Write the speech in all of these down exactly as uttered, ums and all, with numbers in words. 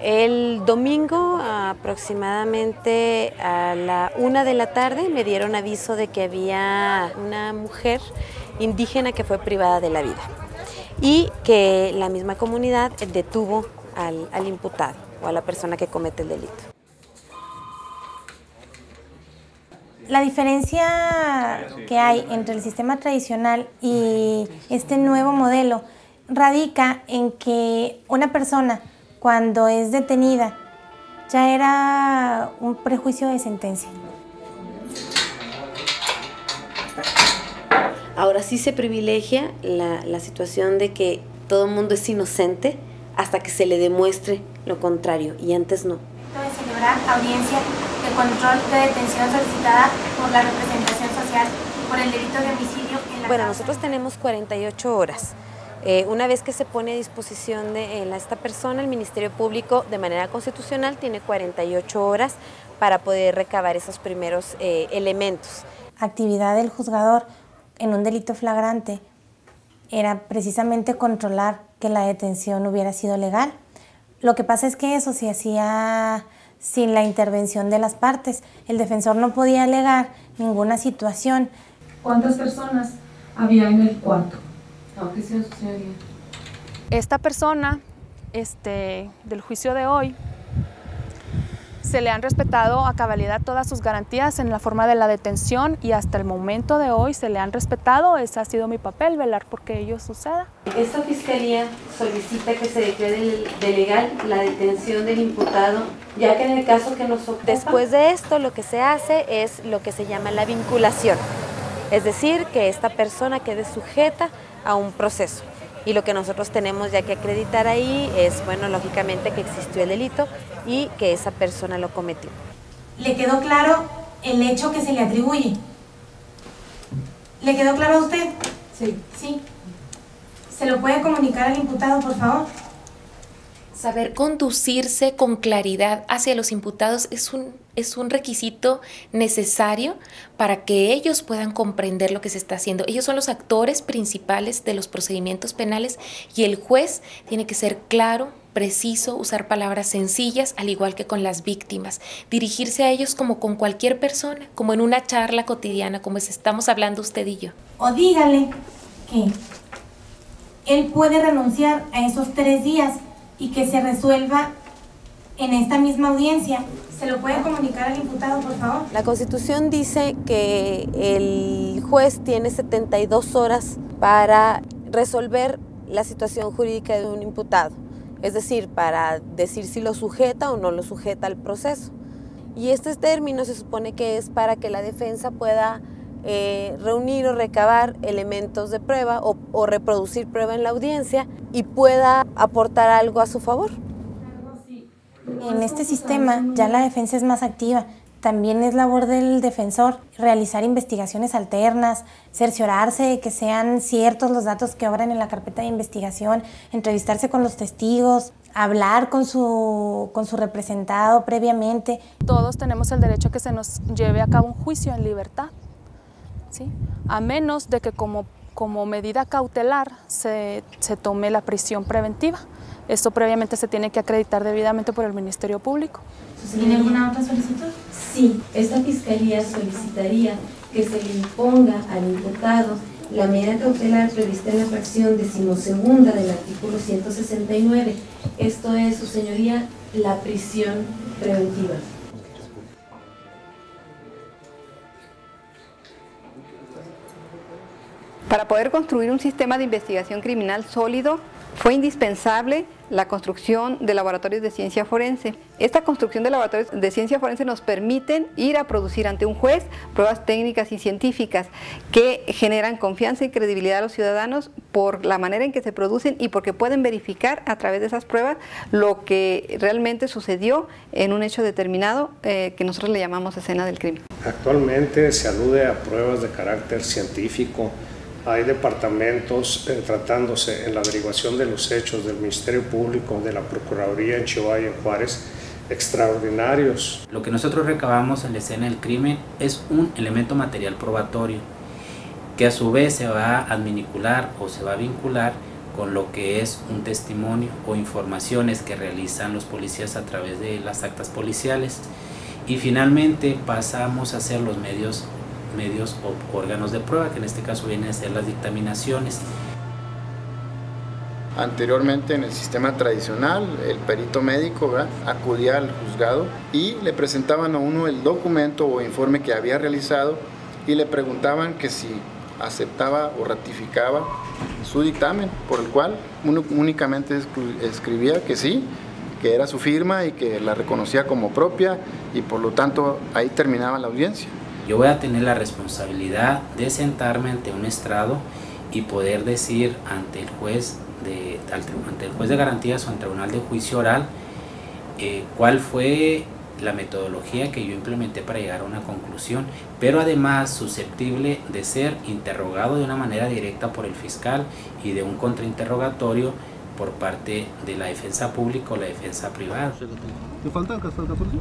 El domingo, aproximadamente a la una de la tarde, me dieron aviso de que había una mujer indígena que fue privada de la vida y que la misma comunidad detuvo al, al imputado o a la persona que comete el delito. La diferencia que hay entre el sistema tradicional y este nuevo modelo radica en que una persona, cuando es detenida, ya era un prejuicio de sentencia. Ahora sí se privilegia la, la situación de que todo el mundo es inocente hasta que se le demuestre lo contrario, y antes no. De celebrar audiencia de control de detención solicitada por la representación social por el delito de homicidio en la Bueno, causa. nosotros tenemos cuarenta y ocho horas. Eh, una vez que se pone a disposición de eh, esta persona, el Ministerio Público de manera constitucional tiene cuarenta y ocho horas para poder recabar esos primeros eh, elementos. Actividad del juzgador en un delito flagrante era precisamente controlar que la detención hubiera sido legal. Lo que pasa es que eso se hacía sin la intervención de las partes. El defensor no podía alegar ninguna situación. ¿Cuántas personas había en el cuarto? Aunque sea su señoría. Esta persona, este, del juicio de hoy, se le han respetado a cabalidad todas sus garantías en la forma de la detención y hasta el momento de hoy se le han respetado. Ese ha sido mi papel, velar por que ello suceda. Esta fiscalía solicita que se declare de legal la detención del imputado, ya que en el caso que nos ocupa... Después de esto, lo que se hace es lo que se llama la vinculación, es decir, que esta persona quede sujeta a un proceso. Y lo que nosotros tenemos ya que acreditar ahí es, bueno, lógicamente que existió el delito y que esa persona lo cometió. ¿Le quedó claro el hecho que se le atribuye? ¿Le quedó claro a usted? Sí. Sí. ¿Se lo puede comunicar al imputado, por favor? Saber conducirse con claridad hacia los imputados es un, es un requisito necesario para que ellos puedan comprender lo que se está haciendo. Ellos son los actores principales de los procedimientos penales y el juez tiene que ser claro, preciso, usar palabras sencillas, al igual que con las víctimas. Dirigirse a ellos como con cualquier persona, como en una charla cotidiana, como estamos hablando usted y yo. O dígale que él puede renunciar a esos tres días y que se resuelva en esta misma audiencia. ¿Se lo puede comunicar al imputado, por favor? La Constitución dice que el juez tiene setenta y dos horas para resolver la situación jurídica de un imputado, es decir, para decir si lo sujeta o no lo sujeta al proceso. Y este término se supone que es para que la defensa pueda eh, reunir o recabar elementos de prueba o, o reproducir prueba en la audiencia y pueda aportar algo a su favor. En este sistema ya la defensa es más activa. También es labor del defensor realizar investigaciones alternas, cerciorarse de que sean ciertos los datos que obran en la carpeta de investigación, entrevistarse con los testigos, hablar con su, con su representado previamente. Todos tenemos el derecho a que se nos lleve a cabo un juicio en libertad, ¿sí? A menos de que como, como medida cautelar se, se tome la prisión preventiva. Esto previamente se tiene que acreditar debidamente por el Ministerio Público. ¿Tiene alguna otra solicitud? Sí, esta fiscalía solicitaría que se le imponga al imputado la medida cautelar prevista en la fracción decimosegunda del artículo ciento sesenta y nueve. Esto es, su señoría, la prisión preventiva. Para poder construir un sistema de investigación criminal sólido, fue indispensable la construcción de laboratorios de ciencia forense. Esta construcción de laboratorios de ciencia forense nos permiten ir a producir ante un juez pruebas técnicas y científicas que generan confianza y credibilidad a los ciudadanos por la manera en que se producen y porque pueden verificar a través de esas pruebas lo que realmente sucedió en un hecho determinado eh, que nosotros le llamamos escena del crimen. Actualmente se alude a pruebas de carácter científico. Hay departamentos eh, tratándose en la averiguación de los hechos del Ministerio Público, de la Procuraduría en Chihuahua y en Juárez, extraordinarios. Lo que nosotros recabamos en la escena del crimen es un elemento material probatorio que a su vez se va a adminicular o se va a vincular con lo que es un testimonio o informaciones que realizan los policías a través de las actas policiales. Y finalmente pasamos a hacer los medios, medios o órganos de prueba, que en este caso vienen a ser las dictaminaciones. Anteriormente en el sistema tradicional, el perito médico, ¿verdad?, acudía al juzgado y le presentaban a uno el documento o informe que había realizado y le preguntaban que si aceptaba o ratificaba su dictamen, por el cual uno únicamente escribía que sí, que era su firma y que la reconocía como propia, y por lo tanto ahí terminaba la audiencia. Yo voy a tener la responsabilidad de sentarme ante un estrado y poder decir ante el juez de, ante el juez de garantías o ante el tribunal de juicio oral eh, cuál fue la metodología que yo implementé para llegar a una conclusión, pero además susceptible de ser interrogado de una manera directa por el fiscal y de un contrainterrogatorio por parte de la defensa pública o la defensa privada. ¿Te faltan hasta el catorce?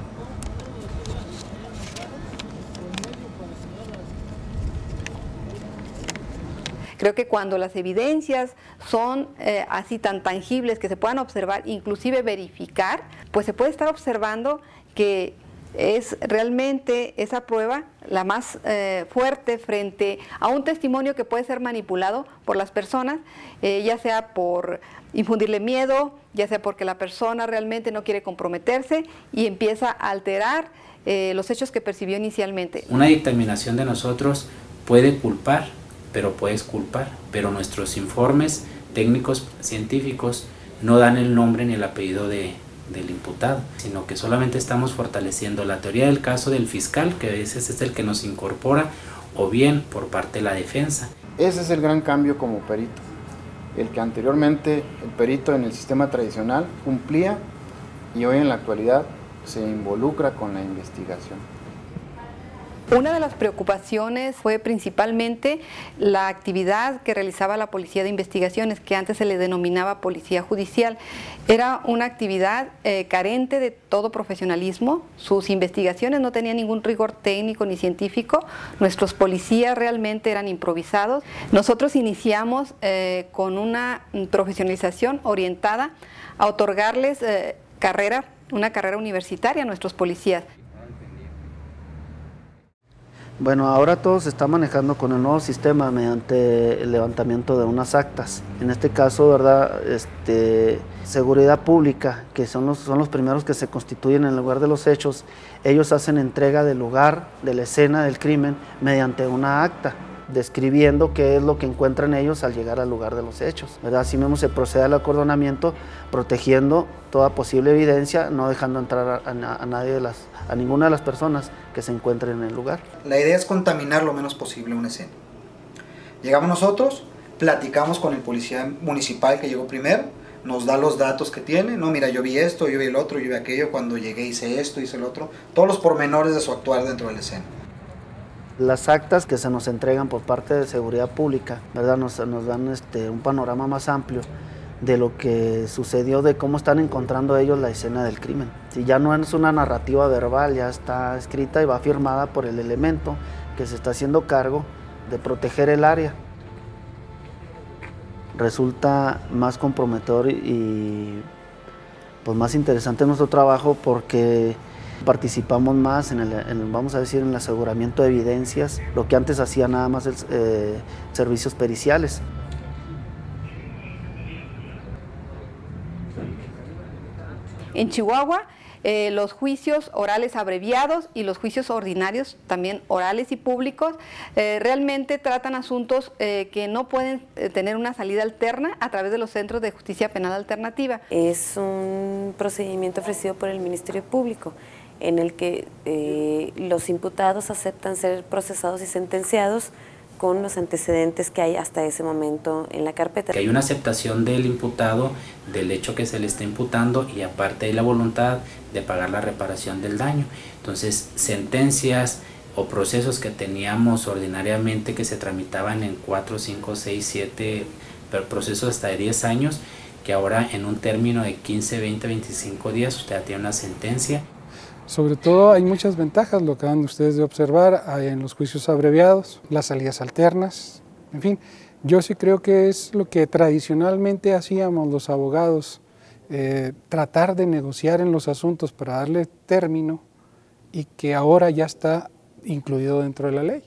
Creo que cuando las evidencias son eh, así tan tangibles que se puedan observar, inclusive verificar, pues se puede estar observando que es realmente esa prueba la más eh, fuerte frente a un testimonio que puede ser manipulado por las personas, eh, ya sea por infundirle miedo, ya sea porque la persona realmente no quiere comprometerse y empieza a alterar eh, los hechos que percibió inicialmente. Una dictaminación de nosotros puede culpar, pero puedes culpar, pero nuestros informes técnicos científicos no dan el nombre ni el apellido de, del imputado, sino que solamente estamos fortaleciendo la teoría del caso del fiscal, que a veces es el que nos incorpora, o bien por parte de la defensa. Ese es el gran cambio como perito, el que anteriormente el perito en el sistema tradicional cumplía y hoy en la actualidad se involucra con la investigación. Una de las preocupaciones fue principalmente la actividad que realizaba la Policía de Investigaciones, que antes se le denominaba Policía Judicial. Era una actividad eh, carente de todo profesionalismo, sus investigaciones no tenían ningún rigor técnico ni científico, nuestros policías realmente eran improvisados. Nosotros iniciamos eh, con una profesionalización orientada a otorgarles eh, carrera, una carrera universitaria a nuestros policías. Bueno, ahora todo se está manejando con el nuevo sistema mediante el levantamiento de unas actas. En este caso, ¿verdad? Este, seguridad pública, que son los, son los primeros que se constituyen en el lugar de los hechos, ellos hacen entrega del lugar, de la escena del crimen, mediante una acta, describiendo qué es lo que encuentran ellos al llegar al lugar de los hechos, ¿verdad? Así mismo se procede al acordonamiento, protegiendo toda posible evidencia, no dejando entrar a, a, a nadie de las, a ninguna de las personas que se encuentren en el lugar. La idea es contaminar lo menos posible una escena. Llegamos nosotros, platicamos con el policía municipal que llegó primero, nos da los datos que tiene, no, mira, yo vi esto, yo vi el otro, yo vi aquello, cuando llegué hice esto, hice el otro, todos los pormenores de su actuar dentro de la escena. Las actas que se nos entregan por parte de seguridad pública, ¿verdad? Nos, nos dan este, un panorama más amplio de lo que sucedió, de cómo están encontrando ellos la escena del crimen. Si ya no es una narrativa verbal, ya está escrita y va firmada por el elemento que se está haciendo cargo de proteger el área. Resulta más comprometedor y pues más interesante nuestro trabajo porque participamos más en el, en, vamos a decir, en el aseguramiento de evidencias, lo que antes hacía nada más el, eh, servicios periciales. En Chihuahua, eh, los juicios orales abreviados y los juicios ordinarios, también orales y públicos, eh, realmente tratan asuntos eh, que no pueden eh, tener una salida alterna a través de los centros de justicia penal alternativa. Es un procedimiento ofrecido por el Ministerio Público, en el que eh, los imputados aceptan ser procesados y sentenciados con los antecedentes que hay hasta ese momento en la carpeta. Que hay una aceptación del imputado del hecho que se le está imputando y aparte hay la voluntad de pagar la reparación del daño. Entonces, sentencias o procesos que teníamos ordinariamente que se tramitaban en cuatro, cinco, seis, siete, procesos hasta de diez años, que ahora en un término de quince, veinte, veinticinco días usted ya tiene una sentencia. Sobre todo hay muchas ventajas, lo acaban ustedes de observar, hay en los juicios abreviados, las salidas alternas, en fin, Yo sí creo que es lo que tradicionalmente hacíamos los abogados, eh, tratar de negociar en los asuntos para darle término y que ahora ya está incluido dentro de la ley.